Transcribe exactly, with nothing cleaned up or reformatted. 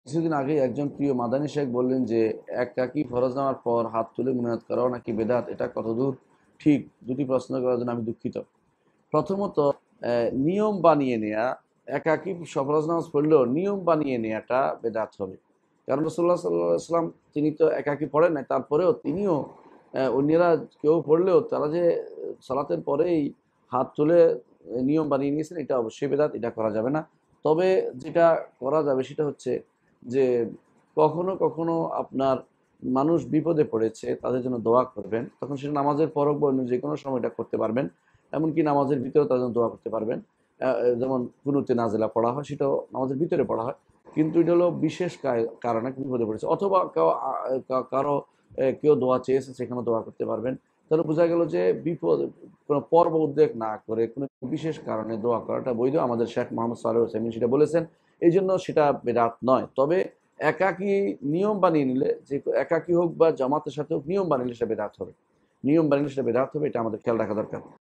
কিছুদিন আগেই একজন প্রিয় মাদানী শেখ বললেন যে একাকী ফরজ নামার পর হাত তুলে মুনাজাত করাও নাকি বেদাত, এটা কতদূর ঠিক? দুটি প্রশ্ন করার জন্য আমি দুঃখিত। প্রথমত, আহ, নিয়ম বানিয়ে নেয়া, একাকী ফরজ নামাজ পড়লেও নিয়ম বানিয়ে নেওয়াটা বেদাত হবে। কারণ রাসূলুল্লাহ সাল্লাল্লাহু আলাইহি ওয়াসাল্লাম তিনি তো একাকী পড়েন নাই, তারপরেও তিনিও আহ, অন্যেরা কেউ পড়লেও তারা যে সালাতের পরেই হাত তুলে আহ, নিয়ম বানিয়ে নিয়েছেন, এটা অবশ্যই বেদাত, এটা করা যাবে না। তবে যেটা করা যাবে সেটা হচ্ছে যে কখনো কখনো আপনার মানুষ বিপদে পড়েছে, তাদের জন্য দোয়া করবেন, তখন সেটা নামাজের পরক বা অন্য যে কোনো সময় এটা করতে পারবেন। এমনকি নামাজের ভিতরেও তাদের জন্য দোয়া করতে পারবেন। আহ, যেমন কুনুতে নাজেলা পড়া হয়, সেটাও নামাজের ভিতরে পড়া হয়। কিন্তু এটা হলো বিশেষ কায়- কারণে বিপদে পড়েছে, অথবা কেউ আ- কা- কারো এ, কেউ দোয়া চেয়েছে, সেখানে দোয়া করতে পারবেন। তাহলে বোঝা গেল যে বিপদ, কোনো পর্ব উদ্বেগ না করে কোনো বিশেষ কারণে দোয়া করাটা বৈধ। আমাদের শেখ মোহাম্মদ সাল্লাহ হোসেন সেটা বলেছেন, এই জন্য সেটা বেদাত নয়। তবে একাকী নিয়ম বানিয়ে নিলে, যে একাকী হোক বা জামাতের সাথে হোক, নিয়ম বানিয়ে নিলে সেটা বেদাত হবে। নিয়ম বানিয়ে নিলে সেটা বেদাত হবে, এটা আমাদের খেয়াল রাখা দরকার।